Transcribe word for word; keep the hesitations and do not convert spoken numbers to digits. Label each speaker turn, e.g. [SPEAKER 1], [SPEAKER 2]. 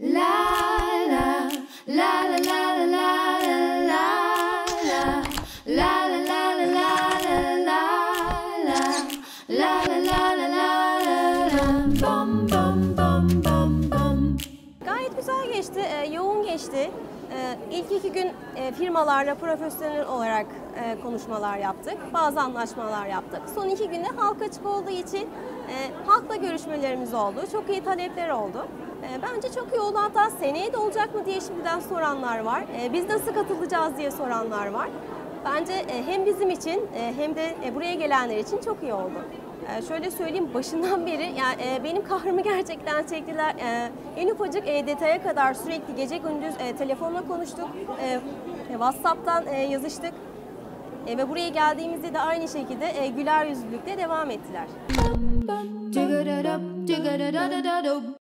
[SPEAKER 1] Gayet güzel geçti, yoğun geçti. İlk iki gün firmalarla profesyonel olarak konuşmalar yaptık, bazı anlaşmalar yaptık. Son iki günde halka açık olduğu için halkla görüşmelerimiz oldu, çok iyi talepler oldu. Bence çok iyi oldu, hatta seneye de olacak mı diye şimdiden soranlar var, biz nasıl katılacağız diye soranlar var. Bence hem bizim için hem de buraya gelenler için çok iyi oldu. Şöyle söyleyeyim, başından beri yani benim kahrımı gerçekten çektiler. En ufacık detaya kadar sürekli gece gündüz telefonla konuştuk, WhatsApp'tan yazıştık ve buraya geldiğimizde de aynı şekilde güler yüzlülükle devam ettiler.